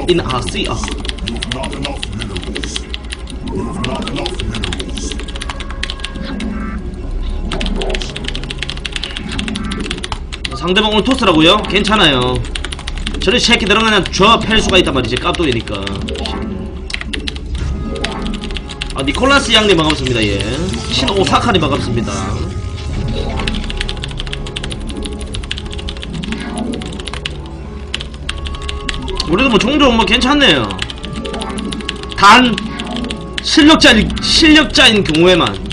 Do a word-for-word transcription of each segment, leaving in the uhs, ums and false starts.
in a sea. 상대방 오늘 토스라고요? 괜찮아요. 저런 새끼들은 그냥 저 팰 수가 있단 말이지. 깝돌이니까. 아, 니콜라스 양님 반갑습니다. 예. 신오사카님 반갑습니다. 우리도 뭐 종종 뭐 괜찮네요. 단 실력자인 실력자인 경우에만.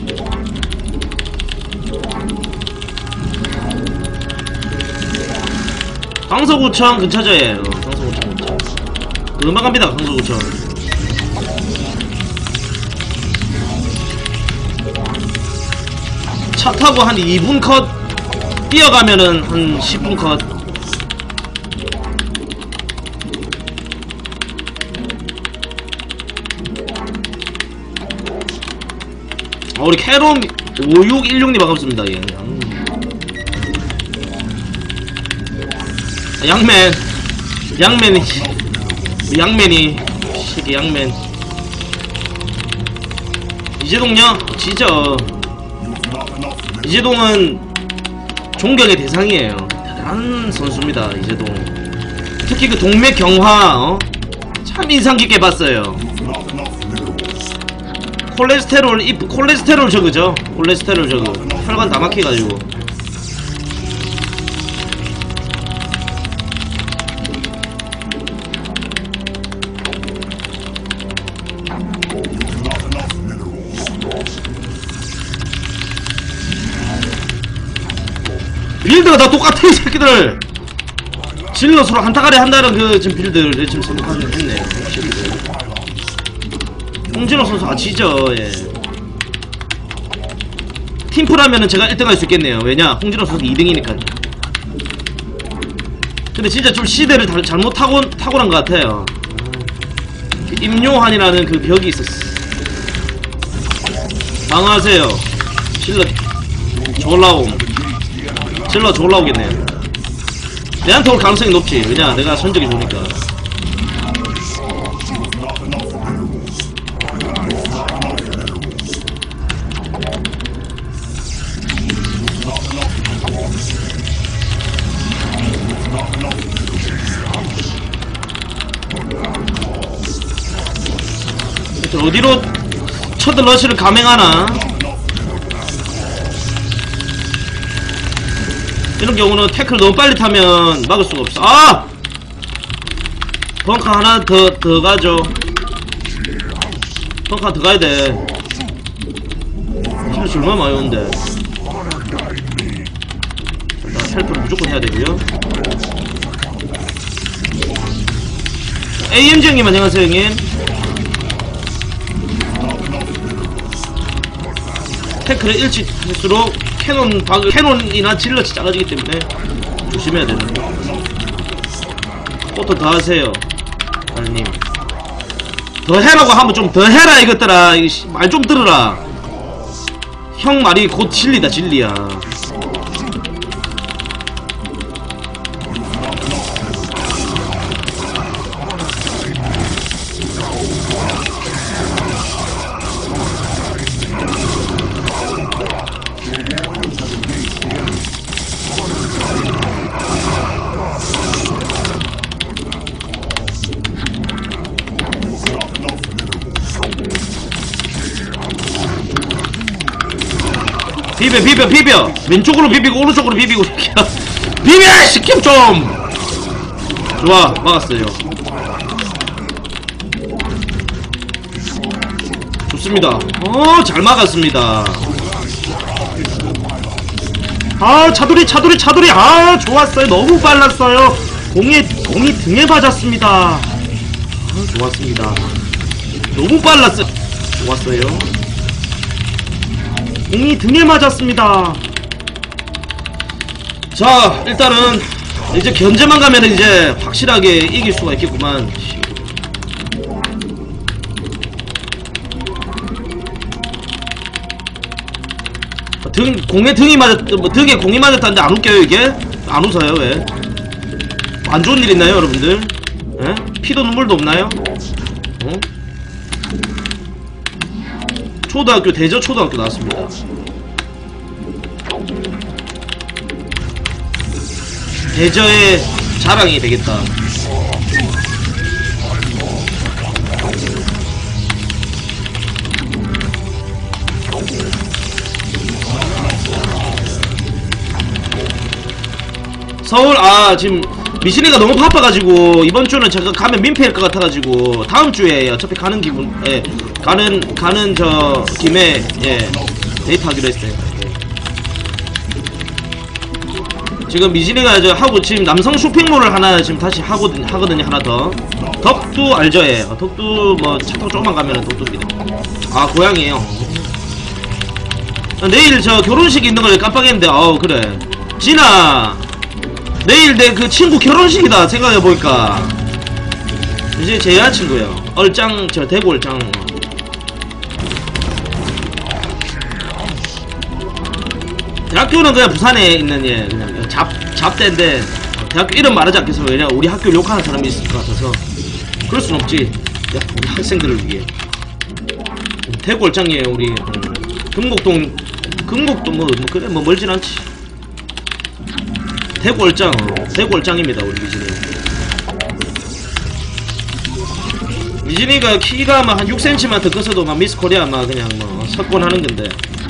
강서구청 근처죠. 예. 어, 강서구청 근처. 금방 갑니다. 강서구청. 차 타고 한 이 분 컷 뛰어가면은 한 십 분 컷. 어, 우리 캐롬 오육일육님 반갑습니다. 예. 양맨 양맨이 양맨이 시기 양맨 이재동요? 지죠. 이재동은 존경의 대상이에요. 대단한 선수입니다. 이재동. 특히 그 동맥경화 어? 참 인상깊게 봤어요. 콜레스테롤 이 콜레스테롤 저그죠. 콜레스테롤 저그 혈관 다 막혀가지고. 빌드가 다 똑같아 이 새끼들. 질럿으로 한타가리 한다는 그 지금 빌드를 지금 생각하긴 했네. 홍진호 선수 아 지죠. 예. 팀플하면은 제가 일 등 할 수 있겠네요. 왜냐 홍진호 선수 이 등이니까. 근데 진짜 좀 시대를 다, 잘못 타고 타고난 것 같아요. 그 임요한이라는 그 벽이 있었어. 방어하세요. 질럿 졸라옴. 질러 졸라 오겠네요. 내한테 올 가능성이 높지. 왜냐 내가 선적이 좋으니까. 어디로 첫 러시를 감행하나. 이런 경우는 태클 너무 빨리 타면 막을 수가 없어. 아! 벙커 하나 더, 더 가죠. 벙커 더 가야 돼. 힐 얼마나 많이 오는데. 자, 셀프를 무조건 해야 되고요. 에이엠지 형님 안녕하세요 형님. 태클을 일찍 할수록 캐논 박 캐논이나 질럿이 작아지기 때문에 조심해야 되는. 포터 더 하세요, 알님. 더 해라고 하면 좀 더 해라 이것들아. 말 좀 들으라. 형 말이 곧 진리다 진리야. 비벼 비벼 비벼. 왼쪽으로 비비고 오른쪽으로 비비고. 비벼 시킵 좀. 좋아 막았어요. 좋습니다. 어 잘 막았습니다. 아 차돌이 차돌이 차돌이 아 좋았어요. 너무 빨랐어요. 공이 공이 등에 맞았습니다. 아, 좋았습니다. 너무 빨랐어요. 좋았어요. 공이 등에 맞았습니다. 자 일단은 이제 견제만 가면 이제 확실하게 이길 수가 있겠구만. 등 공에 등이 맞았 뭐 등에 공이 맞았다는데 안 웃겨요 이게? 안 웃어요 왜? 안 좋은 일 있나요 여러분들? 에? 피도 눈물도 없나요? 어? 초등학교 대저 초등학교 나왔습니다. 대저의 자랑이 되겠다. 서울 아 지금 미신이가 너무 바빠가지고 이번 주는 제가 가면 민폐일 것 같아가지고 다음 주에 어차피 가는 기분 예 가는 가는 저 김에 예 데이트하기로 했어요. 예. 지금 미신이가 저 하고 지금 남성 쇼핑몰을 하나 지금 다시 하거든요 하거든요 하나 더 덕두 알죠? 예 어, 덕두 뭐 차 타고 조금만 가면은 덕두입니다. 아 고향이에요. 어, 내일 저 결혼식 있는 걸 깜빡했는데 어 그래 진아. 내일 내 그 친구 결혼식이다 생각해보니까 이제 제 여자친구예요. 얼짱 저 대구 얼짱. 대학교는 그냥 부산에 있는 예 그냥 잡 잡대인데 대학교 이름 말하지 않겠어. 왜냐 우리 학교를 욕하는 사람이 있을 것 같아서. 그럴 순 없지. 야, 우리 학생들을 위해. 대구 얼짱이에요 우리. 음, 금곡동 금곡동 뭐, 뭐 그래 뭐 멀진 않지. 대골짱, 대골짱입니다 우리 미진이. 미진이가 키가 막 한 육 센티미터만 더 커서도 막 미스 코리아 막 그냥 뭐 석권하는 건데.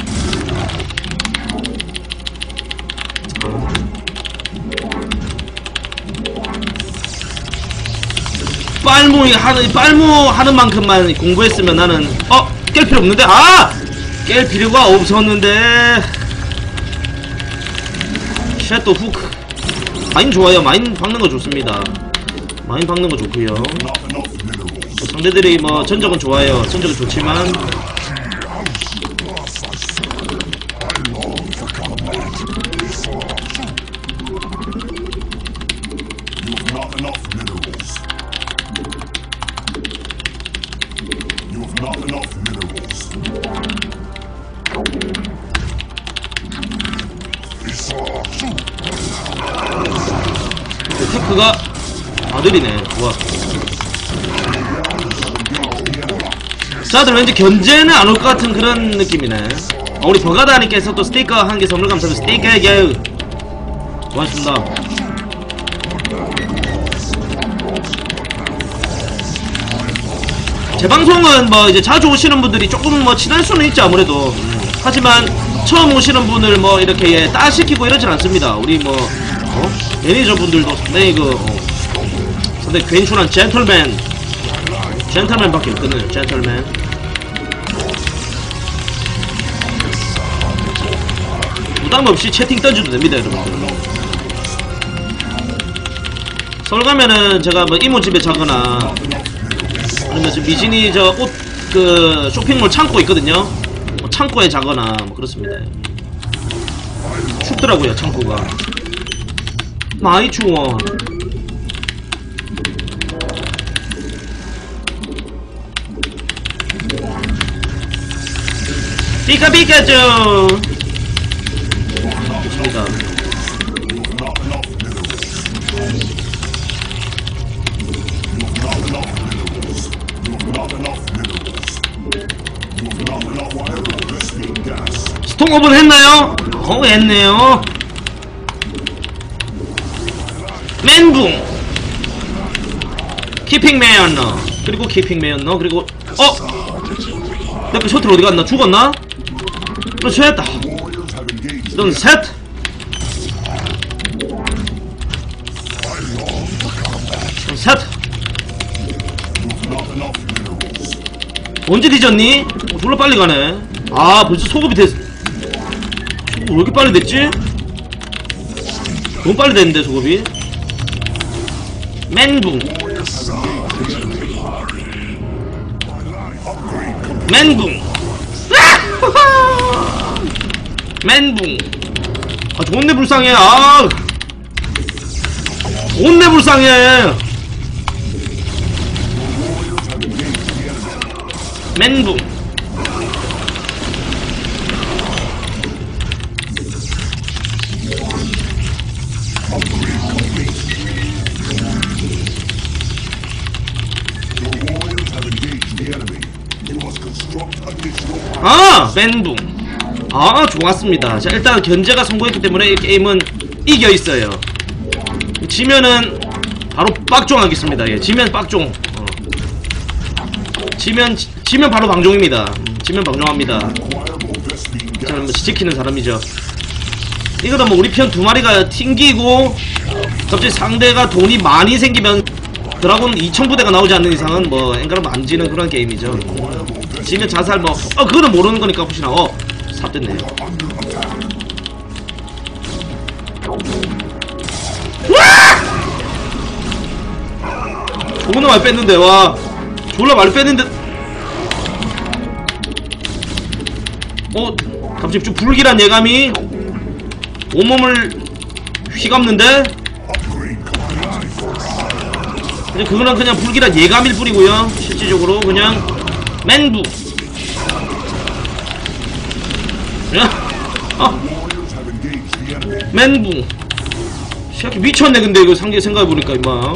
빨무 하는 빨무 하는 만큼만 공부했으면 나는 어 깰 필요 없는데 아 깰 필요가 없었는데. 샷도 후크. 마인 좋아요. 마인 박는거 좋습니다. 마인 박는거 좋구요. 상대들이 뭐 전적은 좋아요. 전적은 좋지만 테크가 아들이네. 좋아. 자들 왠지 견제는 안 올 것 같은 그런 느낌이네. 어, 우리 버가다님께서 또 스티커 한 개 선물 감사합니다. 스티커 고맙습니다. 제 방송은 뭐 이제 자주 오시는 분들이 조금 뭐 친할 수는 있죠 아무래도. 음. 하지만 처음 오시는 분을 뭐 이렇게 예, 따시키고 이러진 않습니다. 우리 뭐 어? 매니저분들도 상당히 그 어, 상당히 괜찮은 젠틀맨 젠틀맨밖에 없거든요. 젠틀맨. 부담없이 채팅 던져도 됩니다 여러분들. 서울 가면은 제가 뭐 이모 집에 자거나 아니면 지금 미진이 저 옷 그 쇼핑몰 창고 있거든요. 뭐 창고에 자거나 뭐 그렇습니다. 춥더라고요 창고가. 많이 추워. 피카 피카츄. 좋습니다. 스톰 오븐 했나요? 어 했네요. 멘붕 키핑 메였너 그리고 키핑 메였너 그리고 어? 내가 셔틀 어디 갔나? 죽었나? 그렇지 했다. 넌 셋 셋 언제 뒤졌니? 어, 졸라 빨리 가네. 아 벌써 소급이 됐 소급 왜 이렇게 빨리 됐지? 너무 빨리 됐는데 소급이. 멘붕 멘붕 멘붕. 아 존내 불쌍해. 아 존내 불쌍해. 멘붕 아! 멘붕. 아, 좋았습니다. 자, 일단 견제가 성공했기 때문에 이 게임은 이겨있어요. 지면은 바로 빡종하겠습니다. 예, 지면 빡종. 어. 지면, 지, 지면 바로 방종입니다. 음, 지면 방종합니다. 저는 뭐 지키는 사람이죠. 이거는 뭐 우리 편 두 마리가 튕기고 갑자기 상대가 돈이 많이 생기면 드라곤 이천 부대가 나오지 않는 이상은 뭐 엔가람 안 지는 그런 게임이죠. 지면 자살 뭐, 어, 그거는 모르는 거니까 혹시나, 어, 삽됐네요. 존나 많이 뺐는데, 와. 졸라 많이 뺐는데. 어, 갑자기 좀 불길한 예감이 온몸을 휘감는데? 그냥 그거는 그냥 불길한 예감일 뿐이고요. 실질적으로 그냥 멘붕. 야, 어, 멘붕. 새끼 미쳤네. 근데 이거 상계 생각해보니까 임마.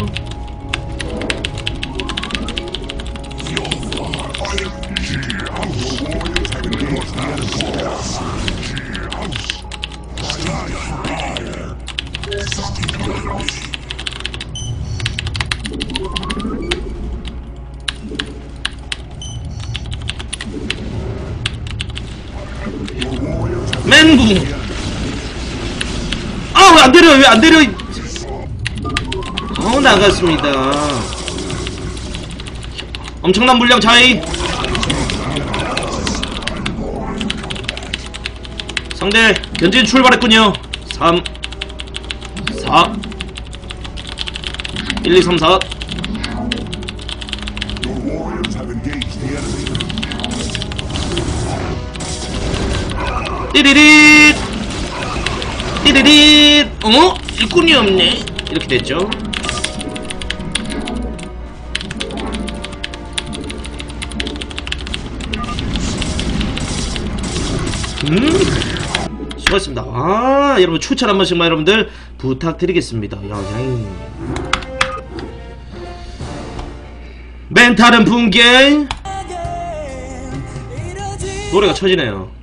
멘붕. 아, 왜 안 때려? 왜 안 때려? 어, 나갔습니다. 엄청난 물량 차이. 상대 견진 출발했군요. 삼, 사, 일, 이, 삼, 사. 띠리릿 띠리릿. 어? 일꾼이 없네. 이렇게 됐죠. 음, 수고했습니다. 아, 여러분 추천 한 번씩만 여러분들 부탁드리겠습니다. 야야잉. 멘탈은 붕괴. 노래가 쳐지네요.